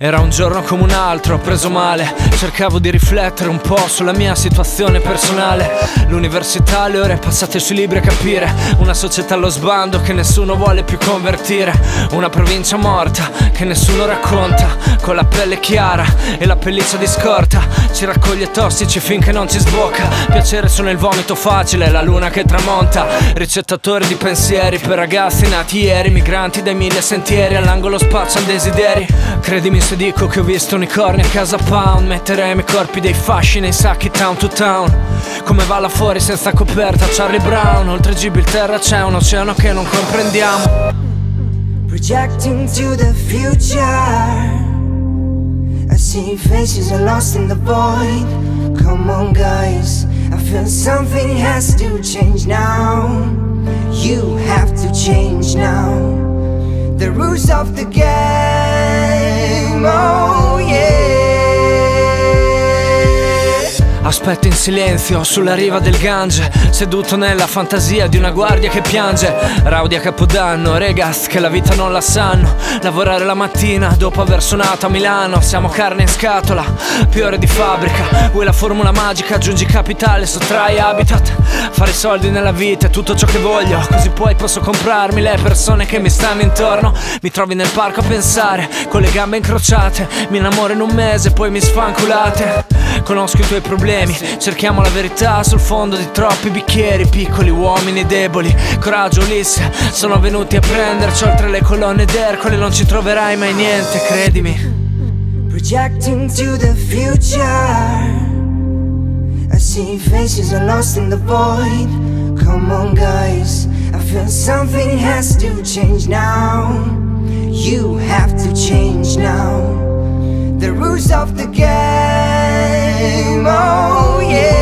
Era un giorno come un altro, preso male. Cercavo di riflettere un po' sulla mia situazione personale. L'università, le ore passate sui libri a capire. Una società allo sbando che nessuno vuole più convertire. Una provincia morta che nessuno racconta. Con la pelle chiara e la pelliccia di scorta. Ci raccoglie tossici finché non ci sbocca. Piacere sono il vomito facile, la luna che tramonta. Ricettatori di pensieri per ragazzi nati ieri. Migranti dai mille sentieri, all'angolo spacciano desideri. Credimi se dico che ho visto unicorni a casa Pound. Metterei i miei corpi dei fasci nei sacchi town to town. Come va là fuori senza coperta Charlie Brown. Oltre Gibilterra c'è un oceano che non comprendiamo. Projecting to the future, I see faces are lost in the void. Come on guys, I feel something has to change now. You have to change now. The rules of the game, oh yeah. Aspetto in silenzio sulla riva del Gange, seduto nella fantasia di una guardia che piange. Rowdy a Capodanno, regas che la vita non la sanno. Lavorare la mattina dopo aver suonato a Milano. Siamo carne in scatola, più ore di fabbrica. Vuoi la formula magica, aggiungi capitale, sottrai habitat. Fare soldi nella vita è tutto ciò che voglio, così poi posso comprarmi le persone che mi stanno intorno. Mi trovi nel parco a pensare, con le gambe incrociate. Mi innamoro in un mese, poi mi sfanculate. Conosco i tuoi problemi, cerchiamo la verità sul fondo di troppi bicchieri. Piccoli uomini deboli, coraggio Ulisse, sono venuti a prenderci oltre le colonne d'Ercole. Non ci troverai mai niente, credimi. Projecting to the future, I see faces are lost in the void. Come on guys, I feel something has to change now. You have to change now. The rules of the game, oh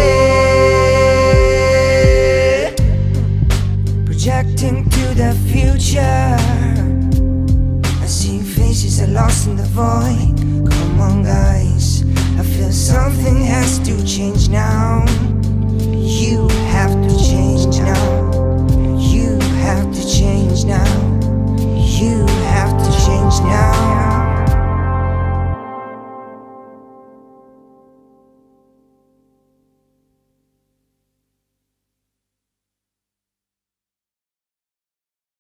yeah. Projecting to the future, I see faces are lost in the void. Come on guys, I feel something has to change now. You have to